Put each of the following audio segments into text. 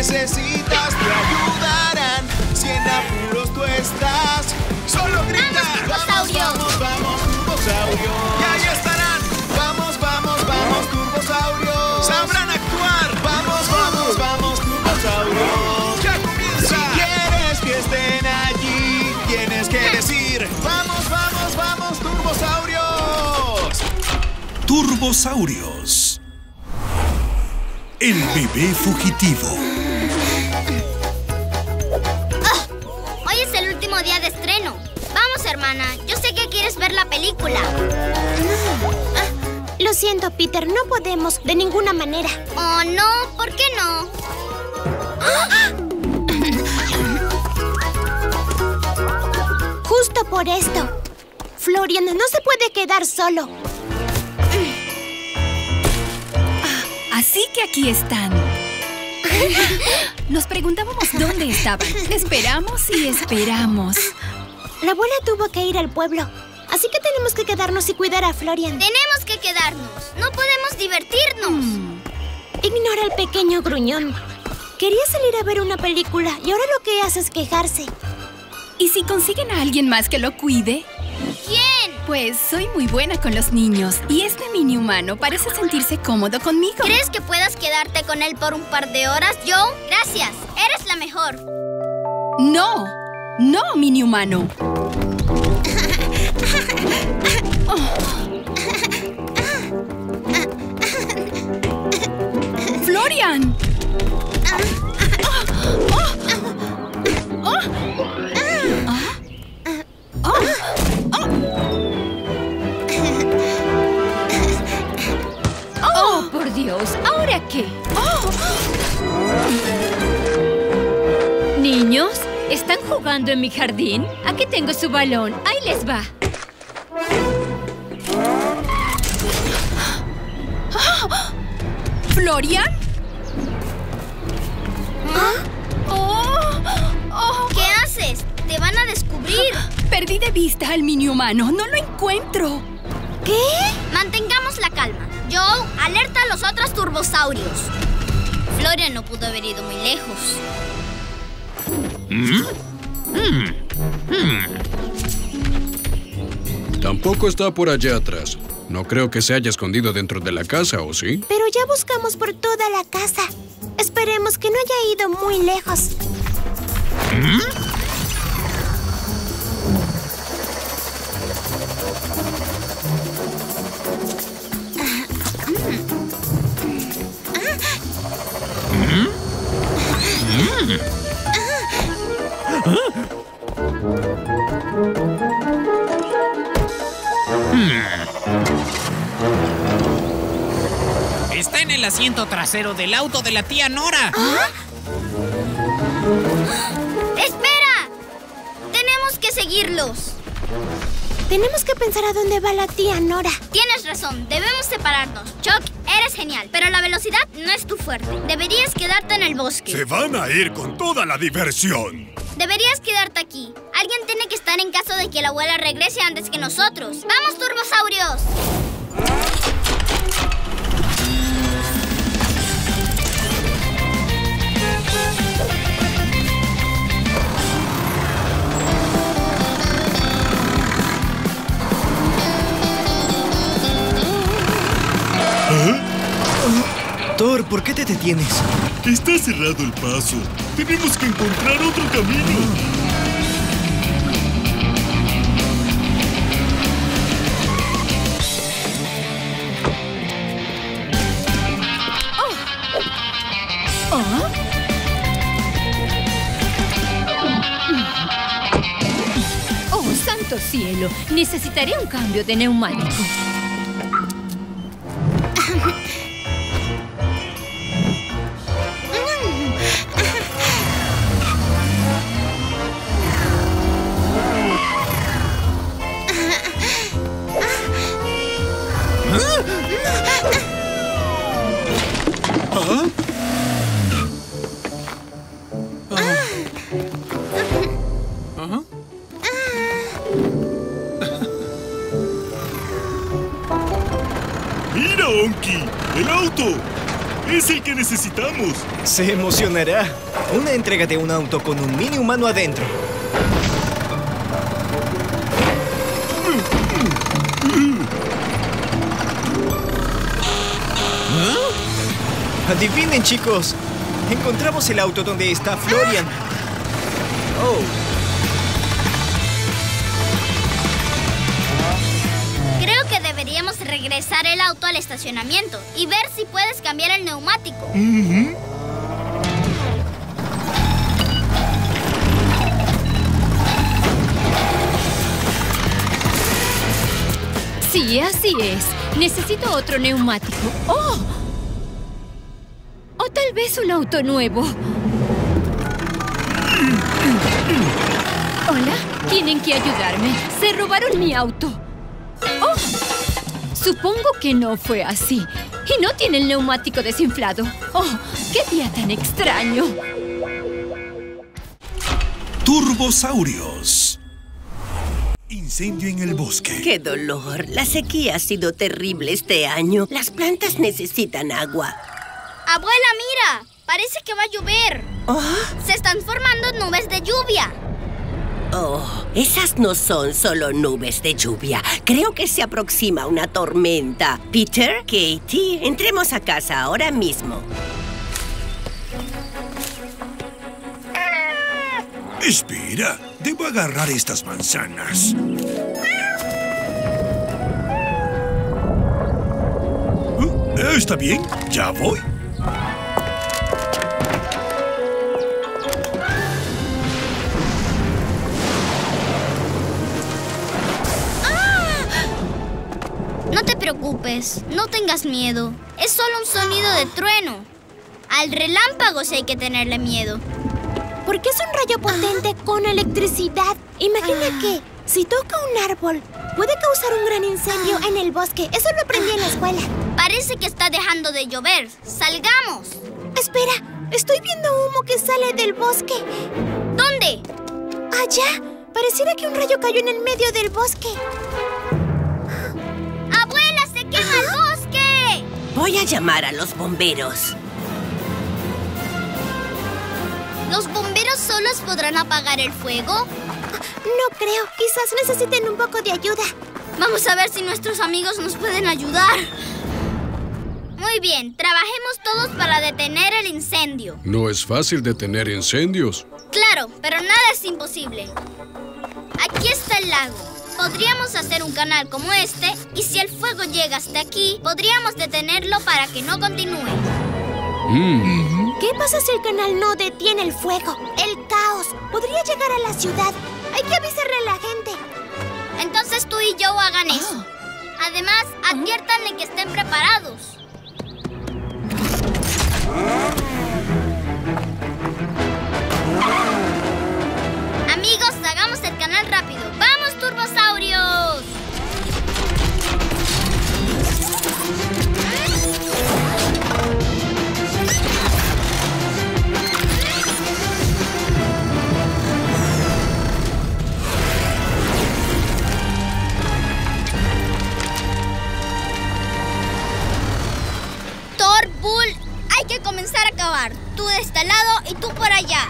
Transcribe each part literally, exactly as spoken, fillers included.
necesitas te ayudarán. Si en apuros tú estás, solo grita. ¡Vamos, vamos, vamos, Turbosaurio! Y ahí estarán. Vamos, vamos, vamos, Turbosaurios. Sabrán actuar. Vamos, vamos, vamos, Turbosaurios. ¡Ya comienza! Si quieres que estén allí, tienes que decir: vamos, vamos, vamos, Turbosaurios. Turbosaurios. El bebé fugitivo. Oh, hoy es el último día de estreno. Vamos, hermana. Yo sé que quieres ver la película. Lo siento, Peter. No podemos, de ninguna manera. Oh, no. ¿Por qué no? Justo por esto. Florian no se puede quedar solo. Así que aquí están. Nos preguntábamos dónde estaban. Esperamos y esperamos. La abuela tuvo que ir al pueblo, así que tenemos que quedarnos y cuidar a Florian. Tenemos que quedarnos. No podemos divertirnos. Mm. Ignora al pequeño gruñón. Quería salir a ver una película y ahora lo que hace es quejarse. ¿Y si consiguen a alguien más que lo cuide? ¿Quién? Pues soy muy buena con los niños y este mini humano parece sentirse cómodo conmigo. ¿Crees que puedas quedarte con él por un par de horas, Joe? Gracias, eres la mejor. No, no, mini humano. Oh. ¡Florian! ¡Oh, por Dios! ¿Ahora qué? Oh. Niños, ¿están jugando en mi jardín? Aquí tengo su balón. Ahí les va. ¿Florian? ¿Ah? Oh, oh. ¿Qué haces? Te van a descubrir. Perdí de vista al mini humano. No lo encuentro. ¿Qué? Mantengamos la calma. Joe, alerta a los otros turbosaurios. Florian no pudo haber ido muy lejos. ¿Mm? Mm. Mm. Tampoco está por allá atrás. No creo que se haya escondido dentro de la casa, ¿o sí? Pero ya buscamos por toda la casa. Esperemos que no haya ido muy lejos. ¿Mm? Está en el asiento trasero del auto de la tía Nora. ¿Ah? ¡Espera! Tenemos que seguirlos. Tenemos que pensar a dónde va la tía Nora. Tienes razón, debemos separarnos. Chuck, eres genial, pero la velocidad no es tu fuerte. Deberías quedarte en el bosque. Se van a ir con toda la diversión. Deberías quedarte aquí. Alguien tiene que estar en caso de que la abuela regrese antes que nosotros. ¡Vamos, turbosaurios! ¿Ah? Thor, ¿por qué te detienes? Está cerrado el paso. Tenemos que encontrar otro camino. ¡Oh, santo cielo! Necesitaré un cambio de neumático. ¿Ah? ¿Ah? ¡Mira, Onky! ¡El auto! Es el que necesitamos. Se emocionará. Una entrega de un auto con un mini humano adentro. ¿Ah? Adivinen, chicos. Encontramos el auto donde está Florian. Oh. Creo que deberíamos regresar el auto al estacionamiento y ver si puedes cambiar el neumático. Uh-huh. Sí, así es. Necesito otro neumático. ¡Oh! O tal vez un auto nuevo. Hola, tienen que ayudarme. Se robaron mi auto. ¡Oh! Supongo que no fue así. Y no tiene el neumático desinflado. ¡Oh! ¡Qué día tan extraño! Turbosaurios. Incendio en el bosque. ¡Qué dolor! La sequía ha sido terrible este año. Las plantas necesitan agua. ¡Abuela, mira! Parece que va a llover. ¿Oh? Se están formando nubes de lluvia. Oh, esas no son solo nubes de lluvia. Creo que se aproxima una tormenta. Peter, Katie, entremos a casa ahora mismo. Espera, debo agarrar estas manzanas. Uh, ¿Está bien? Ya voy. No te preocupes, no tengas miedo. Es solo un sonido de trueno. Al relámpago sí hay que tenerle miedo. Porque es un rayo potente con electricidad. Imagina que si toca un árbol, puede causar un gran incendio en el bosque. Eso lo aprendí en la escuela. Parece que está dejando de llover. ¡Salgamos! Espera, estoy viendo humo que sale del bosque. ¿Dónde? Allá. Pareciera que un rayo cayó en el medio del bosque. ¡Abuela, se quema el bosque! Voy a llamar a los bomberos. ¿Los bomberos solos podrán apagar el fuego? No creo. Quizás necesiten un poco de ayuda. Vamos a ver si nuestros amigos nos pueden ayudar. Muy bien, trabajemos todos para detener el incendio. No es fácil detener incendios. Claro, pero nada es imposible. Aquí está el lago. Podríamos hacer un canal como este y si el fuego llega hasta aquí, podríamos detenerlo para que no continúe. Mm. ¿Qué pasa si el canal no detiene el fuego? El caos podría llegar a la ciudad. Hay que avisarle a la gente. Entonces tú y yo hagan oh. eso. Además, adviértanle que estén preparados. Amigos, hagamos el canal rápido. ¡Vamos, turbosaurios! Thor, Bull, hay que comenzar a cavar. Tú de este lado y tú por allá.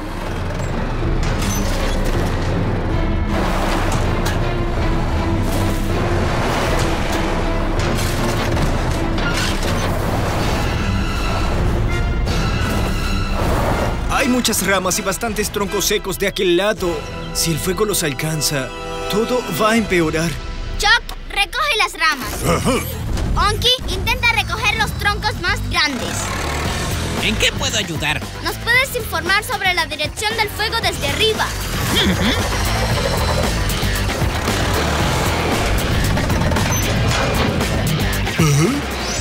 Hay muchas ramas y bastantes troncos secos de aquel lado. Si el fuego los alcanza, todo va a empeorar. Chuck, recoge las ramas. Ajá. Onky, intenta recoger los troncos más grandes. ¿En qué puedo ayudar? ¿Nos puedes informar sobre la dirección del fuego desde arriba? Ajá.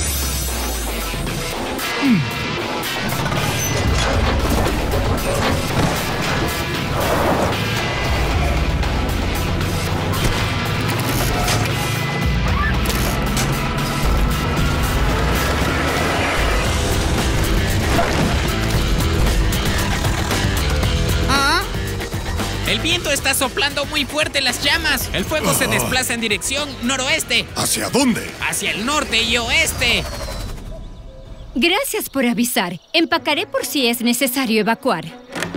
Mm. El viento está soplando muy fuerte las llamas. El fuego se desplaza en dirección noroeste. ¿Hacia dónde? Hacia el norte y oeste. Gracias por avisar. Empacaré por si es necesario evacuar.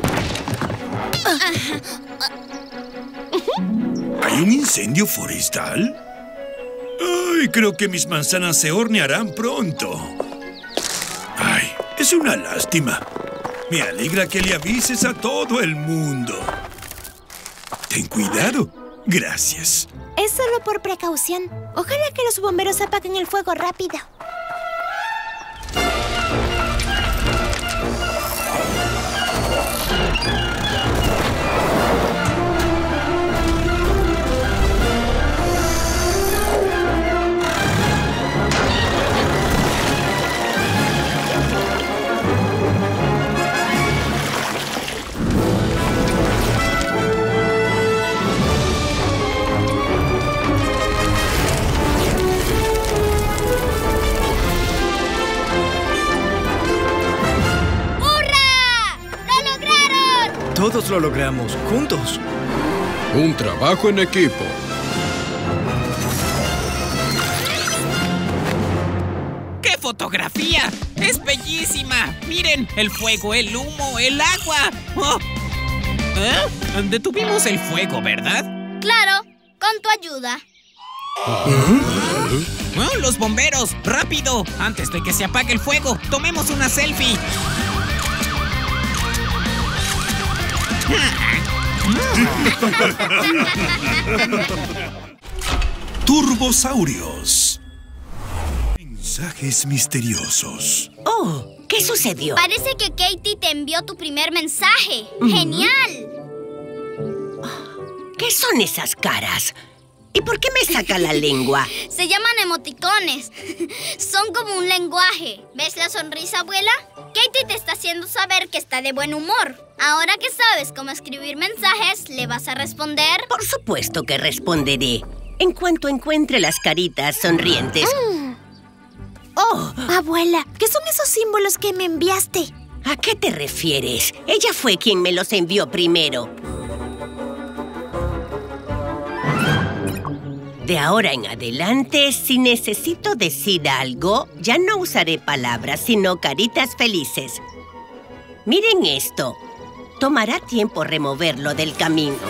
¿Hay un incendio forestal? Ay, creo que mis manzanas se hornearán pronto. Ay, es una lástima. Me alegra que le avises a todo el mundo. Ten cuidado. Gracias. Es solo por precaución. Ojalá que los bomberos apaguen el fuego rápido. Todos lo logramos, juntos. Un trabajo en equipo. ¡Qué fotografía! ¡Es bellísima! ¡Miren! El fuego, el humo, el agua. Oh. ¿Eh? Detuvimos el fuego, ¿verdad? Claro, con tu ayuda. Oh, ¡los bomberos! ¡Rápido! Antes de que se apague el fuego, tomemos una selfie. Turbosaurios. Mensajes misteriosos. Oh, ¿qué sucedió? Parece que Katie te envió tu primer mensaje. Uh-huh. ¡Genial! ¿Qué son esas caras? ¿Y por qué me saca la lengua? Se llaman emoticones. Son como un lenguaje. ¿Ves la sonrisa, abuela? Katie te está haciendo saber que está de buen humor. Ahora que sabes cómo escribir mensajes, ¿le vas a responder? Por supuesto que responderé. En cuanto encuentre las caritas sonrientes. Mm. ¡Oh! Abuela, ¿qué son esos símbolos que me enviaste? ¿A qué te refieres? Ella fue quien me los envió primero. De ahora en adelante, si necesito decir algo, ya no usaré palabras, sino caritas felices. Miren esto. Tomará tiempo removerlo del camino.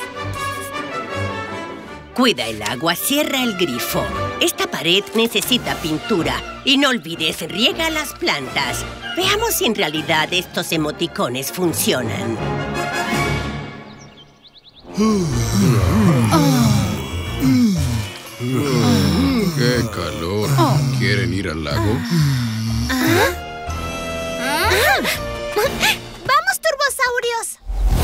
Cuida el agua, cierra el grifo. Esta pared necesita pintura. Y no olvides, riega las plantas. Veamos si en realidad estos emoticones funcionan. ¡Qué calor! ¿Quieren ir al lago? ¿Ah? ¿Ah? ¡Vamos, turbosaurios!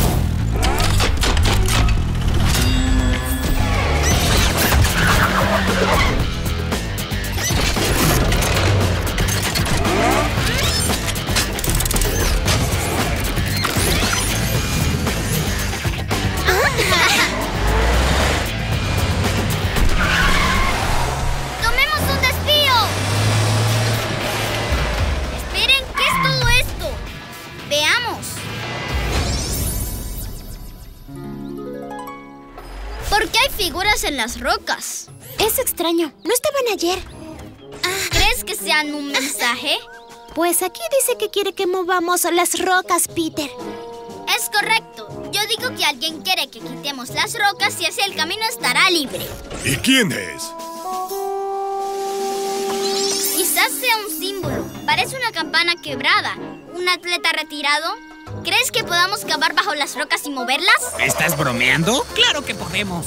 Figuras en las rocas. Es extraño. No estaban ayer. ¿Crees que sean un mensaje? Pues aquí dice que quiere que movamos las rocas, Peter. Es correcto. Yo digo que alguien quiere que quitemos las rocas y así el camino estará libre. ¿Y quién es? Quizás sea un símbolo. Parece una campana quebrada. ¿Un atleta retirado? ¿Crees que podamos cavar bajo las rocas y moverlas? ¿Estás bromeando? ¡Claro que podemos!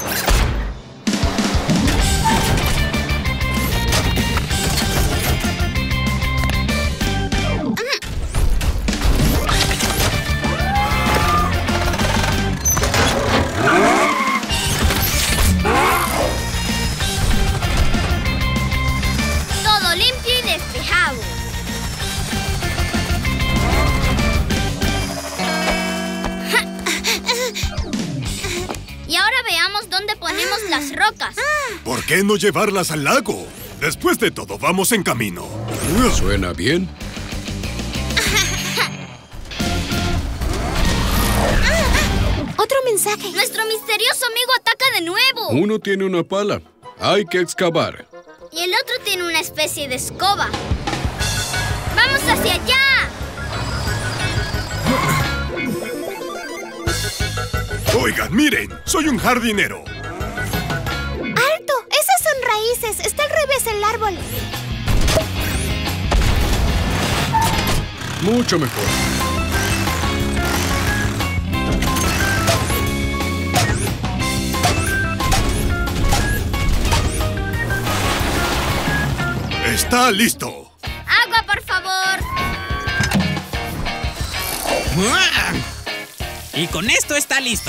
Todo limpio y despejado. Y ahora veamos dónde ponemos las rocas. ¿Por qué no llevarlas al lago? Después de todo, vamos en camino. ¿Suena bien? Otro mensaje. Nuestro misterioso amigo ataca de nuevo. Uno tiene una pala. Hay que excavar. Y el otro tiene una especie de escoba. hacia allá! Oigan, miren, soy un jardinero. ¡Alto! Esas son raíces. Está al revés el árbol. Mucho mejor. Está listo. ¡Agua, por favor! Y con esto está listo.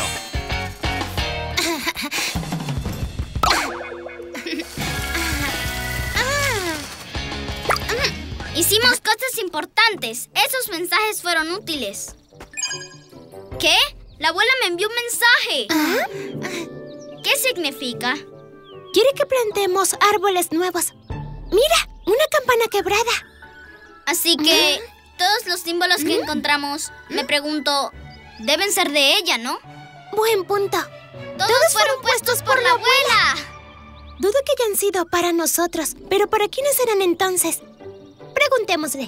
Hicimos cosas importantes. Esos mensajes fueron útiles. ¿Qué? La abuela me envió un mensaje. ¿Qué significa? Quiere que plantemos árboles nuevos. ¡Mira! ¡Una campana quebrada! Así que todos los símbolos que encontramos, me pregunto, deben ser de ella, ¿no? Buen punto. Todos, Todos fueron puestos por la abuela. Dudo que hayan sido para nosotros, pero ¿para quiénes eran entonces? Preguntémosle.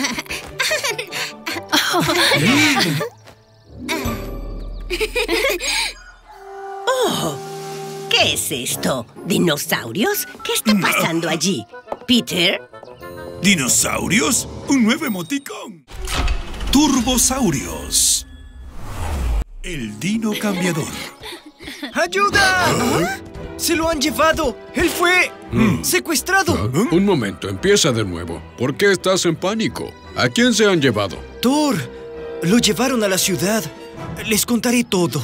¡Oh! ¿Qué es esto? ¿Dinosaurios? ¿Qué está pasando allí? ¿Peter? ¿Dinosaurios? Un nuevo emoticón. Turbosaurios. El dino cambiador. ¡Ayuda! ¿Ah? ¡Se lo han llevado! ¡Él fue Mm. secuestrado! ¿Ah? Un momento, empieza de nuevo. ¿Por qué estás en pánico? ¿A quién se han llevado? Thor, lo llevaron a la ciudad. Les contaré todo.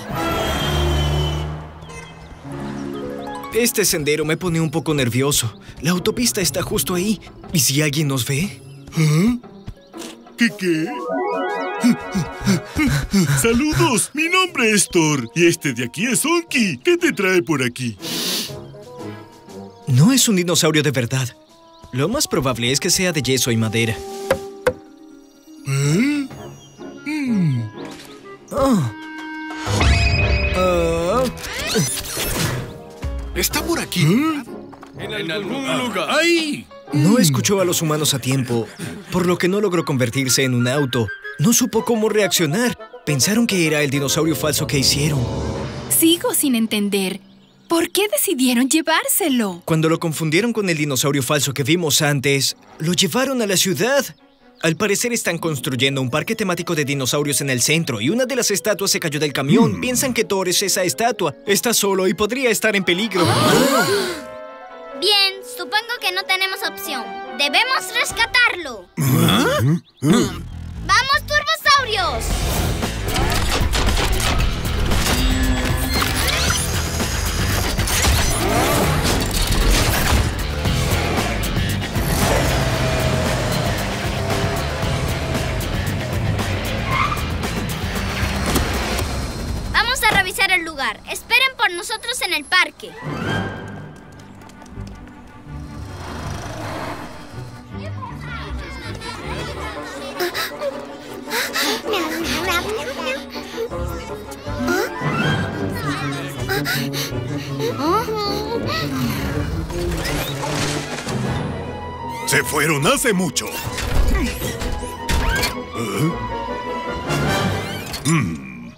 Este sendero me pone un poco nervioso. La autopista está justo ahí. ¿Y si alguien nos ve? ¿Ah? ¿Qué qué? Saludos, mi nombre es Thor y este de aquí es Onky. ¿Qué te trae por aquí? No es un dinosaurio de verdad. Lo más probable es que sea de yeso y madera. ¿Eh? Mm. Oh. Uh. Está por aquí. ¿Eh? En, en algún lugar. ¡Ahí! No escuchó a los humanos a tiempo, por lo que no logró convertirse en un auto. No supo cómo reaccionar. Pensaron que era el dinosaurio falso que hicieron. Sigo sin entender. ¿Por qué decidieron llevárselo? Cuando lo confundieron con el dinosaurio falso que vimos antes, lo llevaron a la ciudad. Al parecer están construyendo un parque temático de dinosaurios en el centro y una de las estatuas se cayó del camión. Mm. Piensan que Thor es esa estatua. Está solo y podría estar en peligro. Oh. Bien, supongo que no tenemos opción. Debemos rescatarlo. ¿Ah? ¡Vamos, turbosaurios! Vamos a revisar el lugar. Esperen por nosotros en el parque. Se fueron hace mucho. ¿Eh? Mm.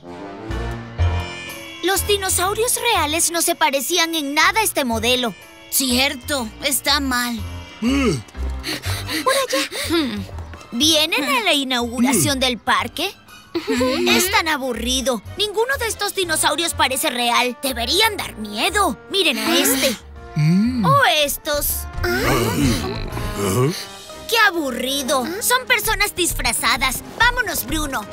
Los dinosaurios reales no se parecían en nada a este modelo. Cierto, está mal. Uh. Por allá. ¿Vienen a la inauguración del parque? Es tan aburrido. Ninguno de estos dinosaurios parece real. Deberían dar miedo. Miren a este. O estos. ¡Qué aburrido! Son personas disfrazadas. Vámonos, Bruno.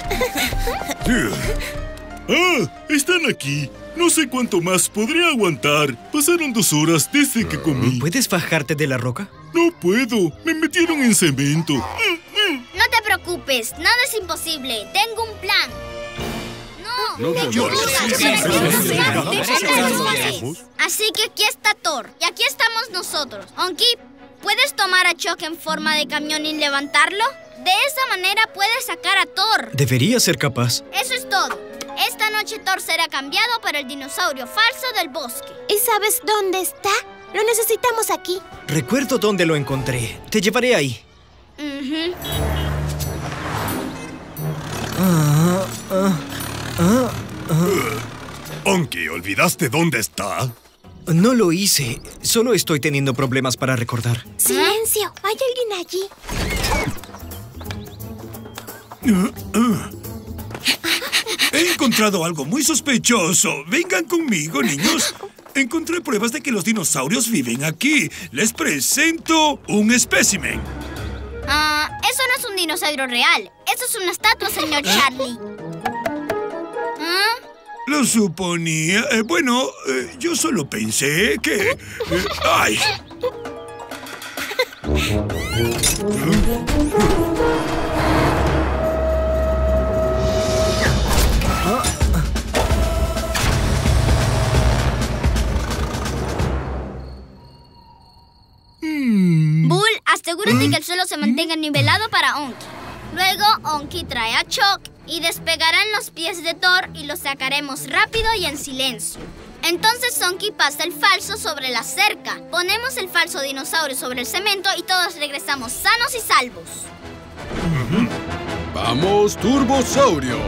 ¡Ah! Están aquí. No sé cuánto más podría aguantar. Pasaron dos horas desde que comí. ¿Puedes bajarte de la roca? No puedo. Me metieron en cemento. No te preocupes. Nada es imposible. Tengo un plan. No. No, yo Así que aquí está Thor. Y aquí estamos nosotros. Onky, ¿puedes tomar a Chuck en forma de camión y levantarlo? De esa manera puedes sacar a Thor. Debería ser capaz. Eso es todo. Esta noche Thor será cambiado por el dinosaurio falso del bosque. ¿Y sabes dónde está? Lo necesitamos aquí. Recuerdo dónde lo encontré. Te llevaré ahí. Uh-huh. Ah, ah, ah, ah. Onky, ¿olvidaste dónde está? No lo hice. Solo estoy teniendo problemas para recordar. ¡Silencio! ¿Hay alguien allí? Uh, uh. He encontrado algo muy sospechoso. Vengan conmigo, niños. Encontré pruebas de que los dinosaurios viven aquí. Les presento un espécimen. Ah, eso no es un dinosaurio real. Eso es una estatua, señor Charlie. ¿Ah? Lo suponía. Eh, bueno, eh, yo solo pensé que... Eh, ¡Ay! Bull, asegúrate que el suelo se mantenga nivelado para Onky. Luego, Onky trae a Chuck y despegarán los pies de Thor y los sacaremos rápido y en silencio. Entonces Onky pasa el falso sobre la cerca. Ponemos el falso dinosaurio sobre el cemento y todos regresamos sanos y salvos. ¡Vamos, turbosaurios!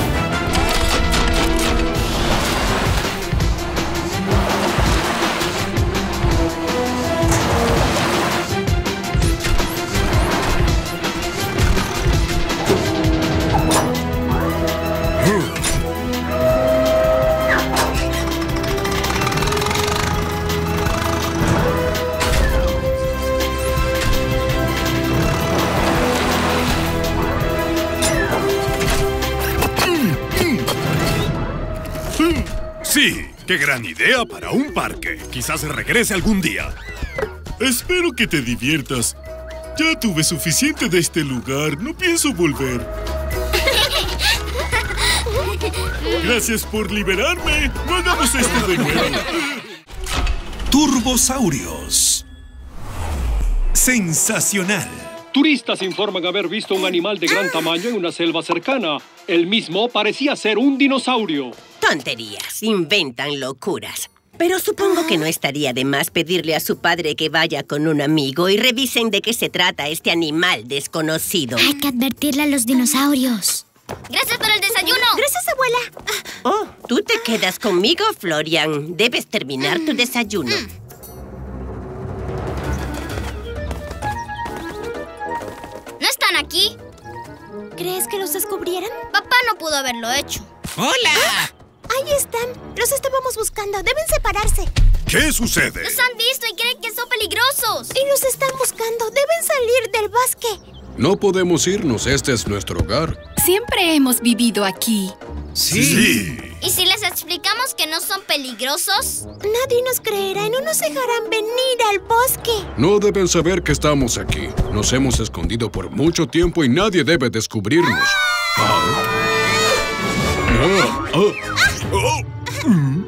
Sí, qué gran idea para un parque. Quizás regrese algún día. Espero que te diviertas. Ya tuve suficiente de este lugar. No pienso volver. Gracias por liberarme. No hagamos esto de nuevo. Turbosaurios. Sensacional. Turistas informan haber visto un animal de gran tamaño en una selva cercana. El mismo parecía ser un dinosaurio. Tonterías, inventan locuras. Pero supongo que no estaría de más pedirle a su padre que vaya con un amigo y revisen de qué se trata este animal desconocido. Hay que advertirle a los dinosaurios. ¡Gracias por el desayuno! ¡Gracias, abuela! Oh, tú te quedas conmigo, Florian. Debes terminar tu desayuno. ¿No están aquí? ¿Crees que los descubrieron? Papá no pudo haberlo hecho. ¡Hola! ¡Ah! Ahí están. Los estábamos buscando. Deben separarse. ¿Qué sucede? Los han visto y creen que son peligrosos. Y los están buscando. Deben salir del bosque. No podemos irnos. Este es nuestro hogar. Siempre hemos vivido aquí. Sí. sí. ¿Y si les explicamos que no son peligrosos? Nadie nos creerá y no nos dejarán venir al bosque. No deben saber que estamos aquí. Nos hemos escondido por mucho tiempo y nadie debe descubrirnos. ¡Ah! ¡Ah! ¡Ah! ¡Ah! ¡Oh! Mm.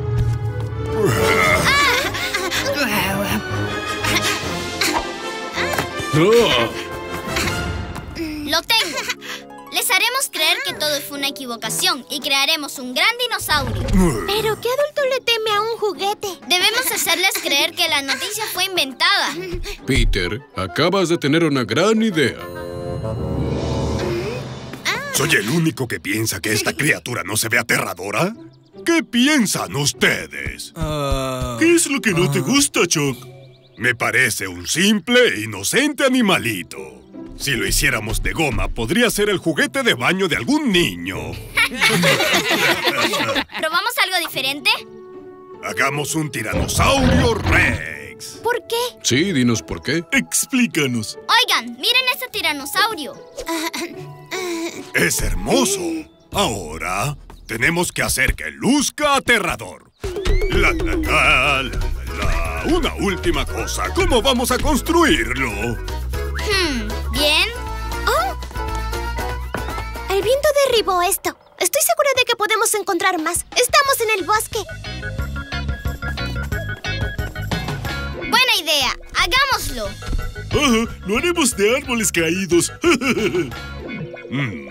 ¡Ah! ¡Lo tengo! Les haremos creer que todo fue una equivocación y crearemos un gran dinosaurio. ¿Pero qué adulto le teme a un juguete? Debemos hacerles creer que la noticia fue inventada. Peter, acabas de tener una gran idea. ¿Soy el único que piensa que esta criatura no se ve aterradora? ¿Qué piensan ustedes? Uh, ¿Qué es lo que no uh, te gusta, Chuck? Me parece un simple e inocente animalito. Si lo hiciéramos de goma, podría ser el juguete de baño de algún niño. ¿Probamos algo diferente? Hagamos un tiranosaurio Rex. ¿Por qué? Sí, dinos por qué. Explícanos. Oigan, miren ese tiranosaurio. Es hermoso. Ahora tenemos que hacer que luzca aterrador. La, la, la, la, la. Una última cosa. ¿Cómo vamos a construirlo? Hmm, ¿bien? Oh. El viento derribó esto. Estoy segura de que podemos encontrar más. Estamos en el bosque. Buena idea. Hagámoslo. Ah, lo haremos de árboles caídos. mm.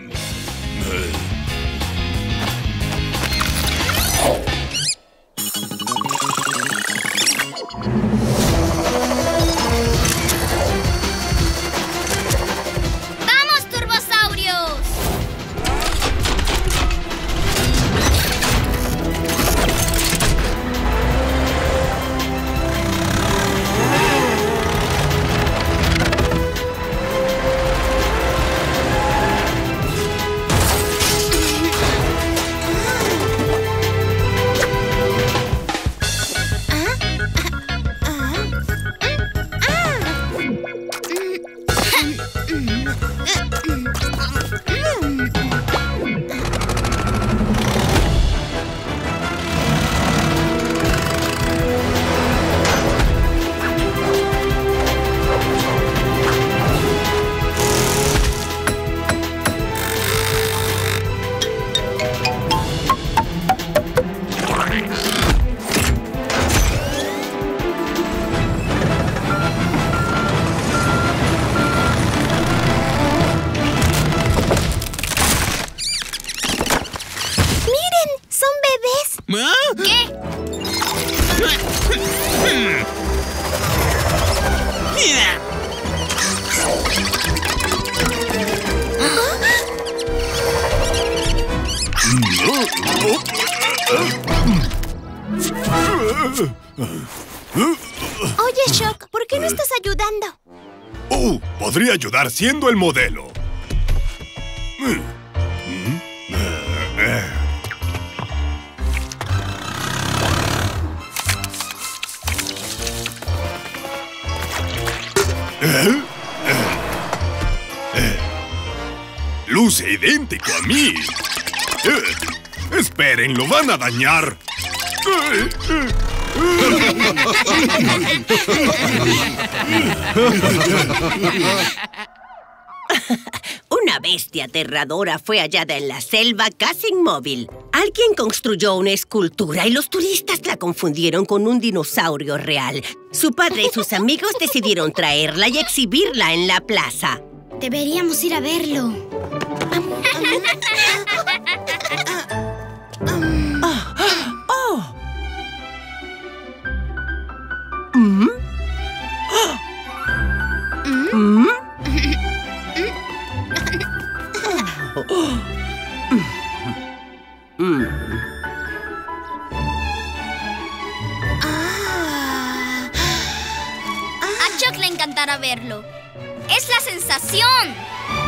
Oye, Shock, ¿por qué no estás ayudando? Uh, podría ayudar siendo el modelo. ¿Eh? Eh. Luce idéntico a mí. Eh. Esperen, lo van a dañar. Eh, eh. Una bestia aterradora fue hallada en la selva casi inmóvil. Alguien construyó una escultura y los turistas la confundieron con un dinosaurio real. Su padre y sus amigos decidieron traerla y exhibirla en la plaza. Deberíamos ir a verlo. ¡Oh! ¿Mm? ¿Mm? Mm. A Chuck le encantará verlo. ¡Es la sensación!